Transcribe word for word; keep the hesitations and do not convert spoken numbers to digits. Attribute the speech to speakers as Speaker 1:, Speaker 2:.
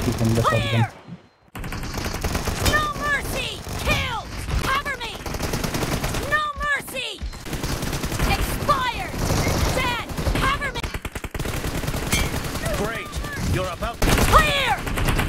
Speaker 1: He's in the shotgun.
Speaker 2: No mercy! Kill! Cover me! No mercy! Expired! Dead! Cover me!
Speaker 3: Great! You're about
Speaker 2: Clear!